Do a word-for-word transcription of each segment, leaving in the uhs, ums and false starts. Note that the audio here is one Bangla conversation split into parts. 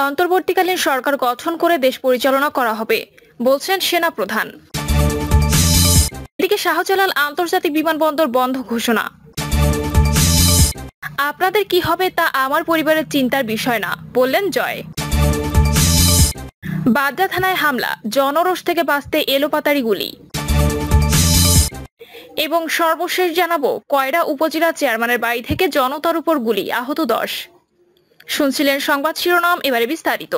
অন্তর্বর্তীকালীন সরকার গঠন করে দেশ পরিচালনা করা হবে বলছেন সেনা প্রধান। এদিকে শাহজালাল আন্তর্জাতিক বিমানবন্দর বন্ধ ঘোষণা। আপনাদের কি হবে তা আমার পরিবারের চিন্তার বিষয় না বললেন জয়। বাড্ডা থানায় হামলা, জনরোষ থেকে বাঁচতে এলোপাতাড়ি গুলি। এবং সর্বশেষ জানাবো কয়রা উপজেলা চেয়ারম্যানের বাড়ি থেকে জনতার উপর গুলি, আহত দশ। শুনছিলেন সংবাদ শিরোনাম, এবারে বিস্তারিত।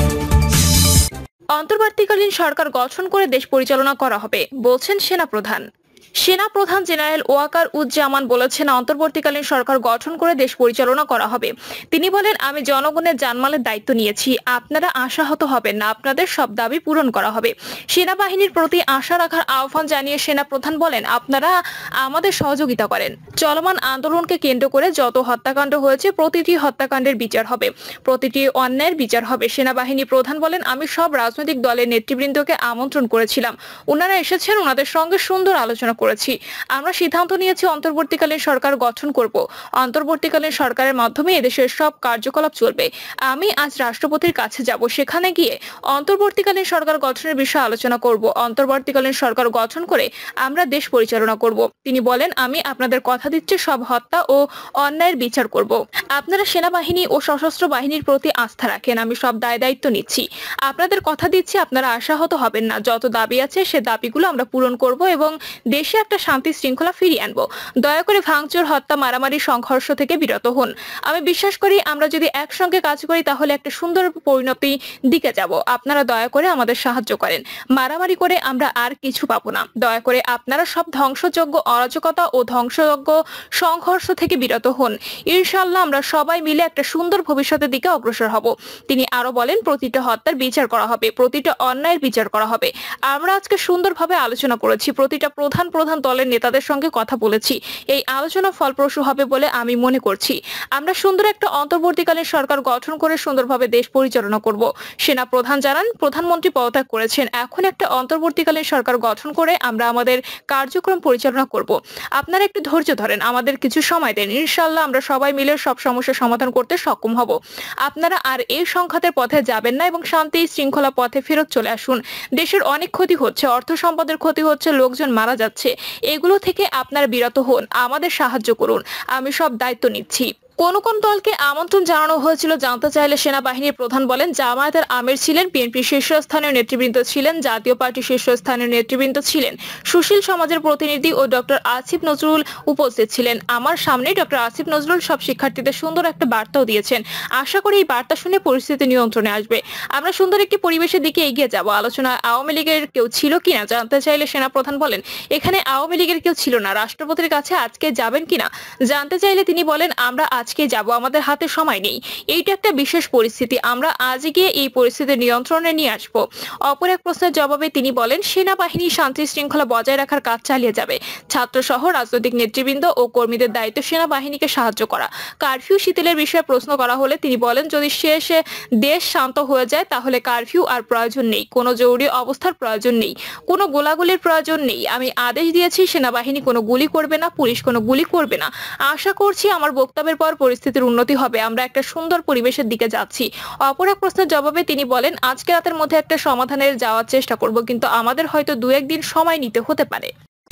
অন্তর্বর্তীকালীন সরকার গঠন করে দেশ পরিচালনা করা হবে বলছেন সেনা প্রধান। সেনা প্রধান জেনারেল ওয়াকার উজ্জামান বলেছেন, অন্তর্বর্তীকালীন সরকার গঠন করে দেশ পরিচালনা করা হবে। তিনি বলেন, আমি জনগণের জানমালের দায়িত্ব নিয়েছি, আপনারা আশাহত হবেন না, আপনাদের সব দাবি পূরণ করা হবে। সেনাবাহিনীর প্রতি আশা রাখার আহ্বান জানিয়ে সেনা প্রধান বলেন, আপনারা আমাদের সহযোগিতা করেন। চলমান আন্দোলনকে কেন্দ্র করে যত হত্যাকাণ্ড হয়েছে প্রতিটি হত্যাকাণ্ডের বিচার হবে, প্রতিটি অন্যায়ের বিচার হবে। সেনাবাহিনী প্রধান বলেন, আমি সব রাজনৈতিক দলের নেতৃবৃন্দকে আমন্ত্রণ করেছিলাম, ওনারা এসেছেন, ওনাদের সঙ্গে সুন্দর আলোচনা করেছি। আমরা সিদ্ধান্ত নিয়েছি অন্তর্বর্তীকালীন সরকার গঠন করব। অন্তর্বর্তীকালীন সরকারের মাধ্যমে এদেশের সব কার্যকলাপ চলবে। আমি আজ রাষ্ট্রপতির কাছে যাব, সেখানে গিয়ে অন্তর্বর্তীকালীন সরকার গঠনের বিষয়ে আলোচনা করব। অন্তর্বর্তীকালীন সরকার গঠন করে আমরা দেশ পরিচালনা করব। তিনি বলেন, আমি আপনাদের কথা দিচ্ছি, সব হত্যা ও অন্যায়ের বিচার করব। আপনারা সেনাবাহিনী ও সশস্ত্র বাহিনীর প্রতি আস্থা রাখেন, আমি সব দায় দায়িত্ব নিচ্ছি। আপনাদের কথা দিচ্ছি, আপনারা আশাহত হবেন না। যত দাবি আছে সে দাবিগুলো আমরা পূরণ করব এবং দেশে একটা শান্তি শৃঙ্খলা ফিরিয়ে আনবো। দয়া করে ভাঙচুর, হত্যা, মারামারি, সংঘর্ষ থেকে বিরত হন। আমি বিশ্বাস করি আমরা যদি একসঙ্গে কাজ করি তাহলে একটা সুন্দর পরিণতি দিকে যাব। আপনারা দয়া করে আমাদের সাহায্য করেন। মারামারি করে আমরা আর কিছু পাবো না। দয়া করে আপনারা সব ধ্বংসযোগ্য অরাজকতা ও ধ্বংসযোগ্য সংঘর্ষ থেকে বিরত হন। ইনশাআল্লাহ আমরা সবাই মিলে একটা সুন্দর ভবিষ্যতের দিকে অগ্রসর হব। তিনি আরো বলেন, প্রতিটা হত্যার বিচার করা হবে, প্রতিটা অন্যায়ের বিচার করা হবে। আমরা আজকে সুন্দরভাবে আলোচনা করেছি, প্রতিটা প্রধান প্রধান দলের নেতাদের সঙ্গে কথা বলেছি। এই আলোচনা ফলপ্রসূ হবে বলে আমি মনে করছি। আমরা সুন্দর একটা অন্তর্বর্তীকালীন সরকার গঠন করে সুন্দরভাবে দেশ পরিচালনা করব। সেনা প্রধান জানান, প্রধানমন্ত্রী পদত্যাগ করেছেন, এখন একটা অন্তর্বর্তীকালীন সরকার গঠন করে আমরা আমাদের কার্যক্রম পরিচালনা করব। আপনারা একটু ধৈর্য ধরেন, আমাদের কিছু সময় দেন। ইনশাআল্লাহ আমরা সবাই মিলে সব সমস্যা সমাধান করতে সক্ষম হব। আপনারা আর এই সংঘাতের পথে যাবেন না এবং শান্তি শৃঙ্খলা পথে ফেরত চলে আসুন। দেশের অনেক ক্ষতি হচ্ছে, অর্থ সম্পদের ক্ষতি হচ্ছে, লোকজন মারা যাচ্ছে। এগুলো থেকে আপনারা বিরত হন, আমাদের সাহায্য করুন। আমি সব দায়িত্ব নিচ্ছি। কোন কোন দলকে আমন্ত্রণ জানানো হয়েছিল জানতে চাইলে সেনাবাহিনীর প্রধান বলেন, জামায়াতের আমির ছিলেন, বিএনপির শীর্ষস্থানীয় নেতৃবৃন্দ ছিলেন, জাতীয় পার্টির শীর্ষস্থানীয় নেতৃবৃন্দ ছিলেন, সুশীল সমাজের প্রতিনিধি ও ডক্টর আসিফ নজরুল উপস্থিত ছিলেন। আমার সামনে ডক্টর আসিফ নজরুল সব শিক্ষার্থীদের সুন্দর একটা বার্তাও দিয়েছেন। আশা করি এই বার্তা শুনে পরিস্থিতি নিয়ন্ত্রণে আসবে। আমরা সুন্দর একটি পরিবেশের দিকে এগিয়ে যাব। আলোচনা আওয়ামী লীগের কেউ ছিল কিনা জানতে চাইলে সেনা প্রধান বলেন, এখানে আওয়ামী লীগের কেউ ছিল না। রাষ্ট্রপতির কাছে আজকে যাবেন কিনা জানতে চাইলে তিনি বলেন, আমরা আজকে যাব, আমাদের হাতে সময় নেই। এইটা একটা বিশেষ পরিস্থিতি, আমরা আজ গিয়ে এই পরিস্থিতি নিয়ন্ত্রণে নিয়ে আসব। অপর এক প্রশ্নের জবাবে তিনি বলেন, সেনাবাহিনী শান্তি শৃঙ্খলা বজায় রাখার কাজ চালিয়ে যাবে। ছাত্র সহ রাজনৈতিক নেতৃবৃন্দ ও কর্মীদের দায়িত্ব সেনাবাহিনীকে সাহায্য করা। কারফিউ শিথিলের বিষয়ে প্রশ্ন করা হলে তিনি বলেন, যদি শেষে দেশ শান্ত হয়ে যায় তাহলে কারফিউ আর প্রয়োজন নেই, কোনো জরুরি অবস্থার প্রয়োজন নেই, কোনো গোলাগুলির প্রয়োজন নেই। আমি আদেশ দিয়েছি, সেনাবাহিনী কোনো গুলি করবে না, পুলিশ কোনো গুলি করবে না। আশা করছি আমার বক্তব্যের পর পরিস্থিতির উন্নতি হবে, আমরা একটা সুন্দর পরিবেশের দিকে যাচ্ছি। অপর এক প্রশ্নের জবাবে তিনি বলেন, আজকে রাতের মধ্যে একটা সমাধানের যাওয়ার চেষ্টা করব, কিন্তু আমাদের হয়তো দু একদিন সময় নিতে হতে পারে।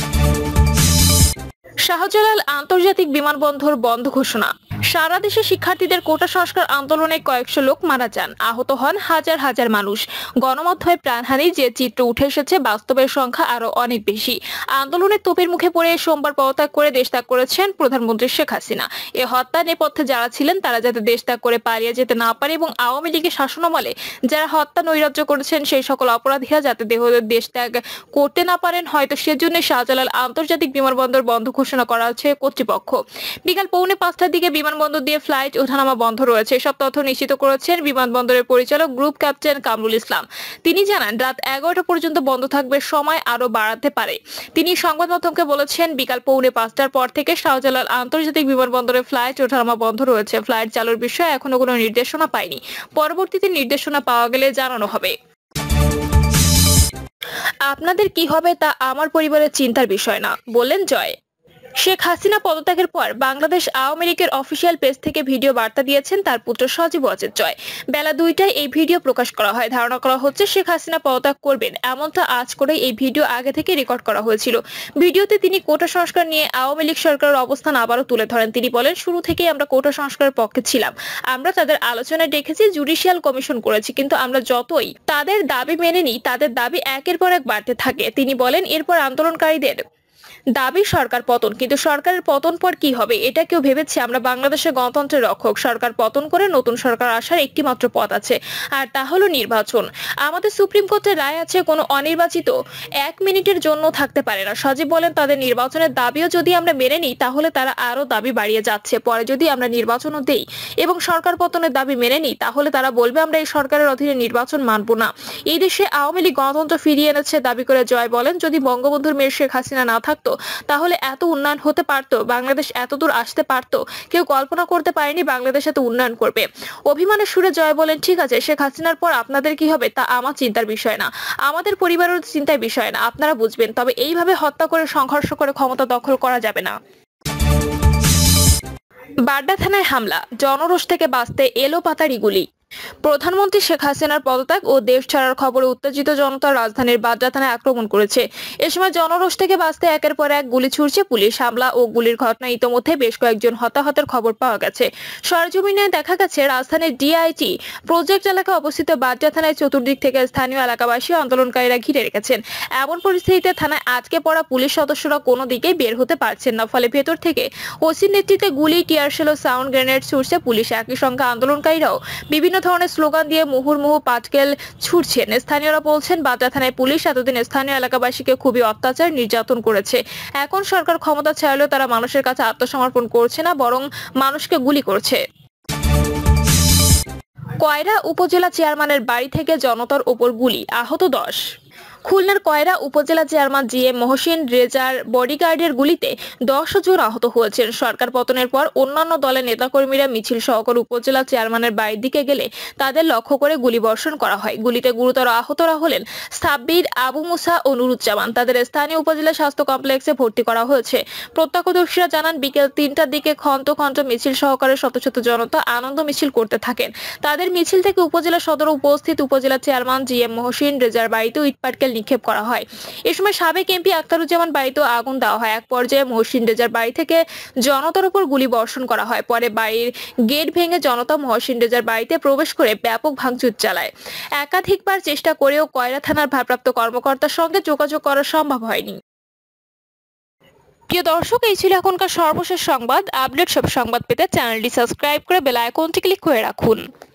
শাহজালাল আন্তর্জাতিক বিমানবন্দর বন্ধ ঘোষণা। সারা দেশে শিক্ষার্থীদের কোটা সংস্কার আন্দোলনে কয়েকশো লোক মারা যান, আহত হন হাজার হাজার মানুষ। গণমাধ্যমে প্রাণহানির যে চিত্র উঠে এসেছে, বাস্তবের সংখ্যা আরো অনেক বেশি। আন্দোলনের তোপের মুখে পড়ে সোমবার পদত্যাগ করে দেশ ত্যাগ করেছেন প্রধানমন্ত্রী শেখ হাসিনা। এ হত্যা নেপথ্যে যারা ছিলেন তারা যাতে দেশ ত্যাগ করে পালিয়ে যেতে না পারে এবং আওয়ামী লীগের শাসনামলে যারা হত্যা নৈরাজ্য করেছেন সেই সকল অপরাধীরা যাতে দেহ দেশ ত্যাগ করতে না পারেন, হয়তো সেজন্য শাহজালাল আন্তর্জাতিক বিমানবন্দর বন্ধ ঘোষণা করা হচ্ছে কর্তৃপক্ষ। বিকাল পৌনে পাঁচটার দিকে বিমানবন্দর দিয়ে ফ্লাইট ওঠানামা বন্ধ রয়েছে। সব তথ্য নিশ্চিত করেছেন বিমানবন্দরের পরিচালক গ্রুপ ক্যাপ্টেন কামরুল ইসলাম। তিনি জানান, রাত এগারোটা পর্যন্ত বন্ধ থাকবে, সময় আরো বাড়াতে পারে। তিনি সংবাদ মাধ্যমকে বলেছেন, বিকাল পৌনে পাঁচটার পর থেকে শাহজালাল আন্তর্জাতিক বিমানবন্দরে ফ্লাইট ওঠানামা বন্ধ রয়েছে। ফ্লাইট চালুর বিষয়ে এখনো কোনো নির্দেশনা পায়নি, পরবর্তীতে নির্দেশনা পাওয়া গেলে জানানো হবে। আপনাদের কি হবে তা আমার পরিবারের চিন্তার বিষয় না বললেন জয়। শেখ হাসিনা পদত্যাগের পর বাংলাদেশ আওয়ামী লীগের অফিসিয়াল পেজ থেকে ভিডিও বার্তা দিয়েছেন তার পুত্র সজীব ওয়াজেদ জয়। বেলা দুইটায় এই ভিডিও প্রকাশ করা হয়। ধারণা করা হচ্ছে শেখ হাসিনা পদত্যাগ করবেন এমনটা আজ করে এই ভিডিও আগে থেকে রেকর্ড করা হয়েছিল। ভিডিওতে তিনি কোটা সংস্কার নিয়ে আওয়ামী লীগ সরকারের অবস্থান আবারও তুলে ধরেন। তিনি বলেন, শুরু থেকেই আমরা কোটা সংস্কারের পক্ষে ছিলাম। আমরা তাদের আলোচনায় ডেকেছি, জুডিশিয়াল কমিশন করেছি, কিন্তু আমরা যতই তাদের দাবি মেনে নিই তাদের দাবি একের পর এক বাড়তে থাকে। তিনি বলেন, এরপর আন্দোলনকারীদের দাবি সরকার পতন, কিন্তু সরকারের পতন পর কি হবে এটা কেউ ভেবেছে? আমরা বাংলাদেশের গণতন্ত্রের রক্ষক। সরকার পতন করে নতুন সরকার আসার একটি মাত্র পথ আছে, আর তা হলো নির্বাচন। আমাদের সুপ্রিম কোর্টের রায় আছে, কোনো অনির্বাচিত এক মিনিটের জন্য থাকতে পারে না। সজীব বলেন, তাদের নির্বাচনের দাবিও যদি আমরা মেনে নিই তাহলে তারা আরো দাবি বাড়িয়ে যাচ্ছে। পরে যদি আমরা নির্বাচনও দেই এবং সরকার পতনের দাবি মেনে নিই তাহলে তারা বলবে আমরা এই সরকারের অধীনে নির্বাচন মানব না। এই দেশে আওয়ামী লীগ গণতন্ত্র ফিরিয়ে এনেছে দাবি করে জয় বলেন, যদি বঙ্গবন্ধুর মেয়ে শেখ হাসিনা না থাকতো তাহলে এত উন্নয়ন হতে পারতো, বাংলাদেশ এত দূর আসতে পারতো। কেউ কল্পনা করতে পারেনি বাংলাদেশ এত উন্নয়ন করবে। অভিমানের সুরে জয় বলেন, ঠিক আছে, শেখ হাসিনার পর আপনাদের কি হবে তা আমার চিন্তার বিষয় না, আমাদের পরিবারের চিন্তার বিষয় না, আপনারা বুঝবেন। তবে এইভাবে হত্যা করে সংঘর্ষ করে ক্ষমতা দখল করা যাবে না। বাড্ডা থানায় হামলা, জনরোষ থেকে বাঁচতে এলো পাতারি গুলি। প্রধানমন্ত্রী শেখ হাসিনার পদত্যাগ ও দেশ ছাড়ার খবরে উত্তেজিত জনতা রাজধানীর বাড্ডা থানায় আক্রমণ করেছে। এ সময় জনরোষ থেকে বাঁচতে একের পর এক গুলি ছুড়ছে পুলিশ। হামলা ও গুলির ঘটনায় ইতোমধ্যে বেশ কয়েকজন হতাহতের খবর পাওয়া গেছে। সরেজমিনে দেখা গেছে রাজধানীর ডিআইটি প্রজেক্ট এলাকা অবস্থিত বাড্ডা থানায় চতুর্দিক থেকে স্থানীয় এলাকাবাসী আন্দোলনকারীরা ঘিরে রেখেছেন। এমন পরিস্থিতিতে থানায় আটকে পড়া পুলিশ সদস্যরা কোনো দিকেই বের হতে পারছেন না। ফলে ভেতর থেকে ওসির নেতৃত্বে গুলি, টিয়ারশেল ও সাউন্ড গ্রেনেড ছুড়ছে পুলিশ। একই সঙ্গে আন্দোলনকারীরাও বিভিন্ন ধরনের স্লোগান দিয়ে মুহুর্মুহু পাটকেল ছুটছেন। স্থানীয়রা বলছেন, বাড্ডা থানায় পুলিশ এতদিন স্থানীয় এলাকাবাসীকে খুবই অত্যাচার নির্যাতন করেছে। এখন সরকার ক্ষমতা চাইলেও তারা মানুষের কাছে আত্মসমর্পণ করছে না, বরং মানুষকে গুলি করছে। কয়রা উপজেলা চেয়ারম্যানের বাড়ি থেকে জনতার উপর গুলি, আহত দশ। খুলনার কয়রা উপজেলা চেয়ারম্যান জি এম মহসিন রেজার বডিগার্ডের গুলিতে দশ জন আহত হয়েছেন। সরকার পতনের পর অন্যান্য দলের নেতাকর্মীরা মিছিল সহকারে উপজেলা চেয়ারম্যানের বাড়ির দিকে গেলে তাদের লক্ষ্য করে গুলি বর্ষণ করা হয়। গুলিতে গুরুতর আহতরা হলেন সাব্বির, আবু মুসা ও নুরুজ্জামান। তাদের স্থানীয় উপজেলা স্বাস্থ্য কমপ্লেক্সে ভর্তি করা হয়েছে। প্রত্যক্ষদর্শীরা জানান, বিকেল তিনটার দিকে খন্ত খন্ত মিছিল সহকারে শত শত জনতা আনন্দ মিছিল করতে থাকেন। তাদের মিছিল থেকে উপজেলা সদরে উপস্থিত উপজেলা চেয়ারম্যান জি এম মহসিন রেজার বাড়িতে ইটপাটকেল নিক্ষেপ করা হয়। এ সময় সাবেক এমপি আখতারুজ্জামান বাড়িতেও আগুন দেওয়া হয়। এক পর্যায়ে মহসিন রেজার বাড়ি থেকে জনতার উপর গুলি বর্ষণ করা হয়। পরে বাড়ির গেট ভেঙে জনতা মহসিন রেজার বাড়িতে প্রবেশ করে ব্যাপক ভাঙচুর চালায়। একাধিকবার চেষ্টা করেও কয়রা থানার ভারপ্রাপ্ত কর্মকর্তার সঙ্গে যোগাযোগ করা সম্ভব হয়নি। প্রিয় দর্শক, এই ছিল এখনকার সর্বশেষ সংবাদ। আপডেট সব সংবাদ পেতে চ্যানেলটি সাবস্ক্রাইব করে বেল আইকনটি ক্লিক করে রাখুন।